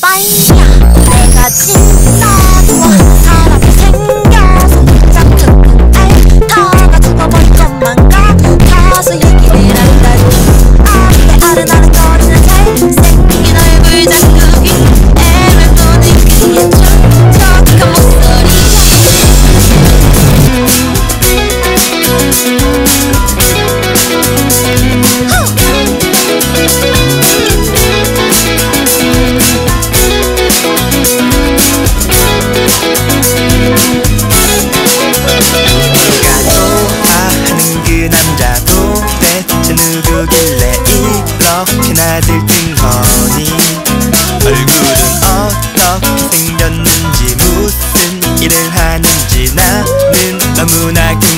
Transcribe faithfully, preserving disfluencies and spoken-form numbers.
빠이야 내가 진짜 좋아 사람이 생겨서 짝 듣는 알다가 죽어버릴 것만 같아서 얘기를 한다니 앞에 아른아른 거리는 잘생긴 얼굴 자국이 애를 도는 그의 촉촉한 목소리야 누구길래 이렇게 나들 뜬거니 얼굴은 어떻게 생겼는지 무슨 일을 하는지 나는 너무나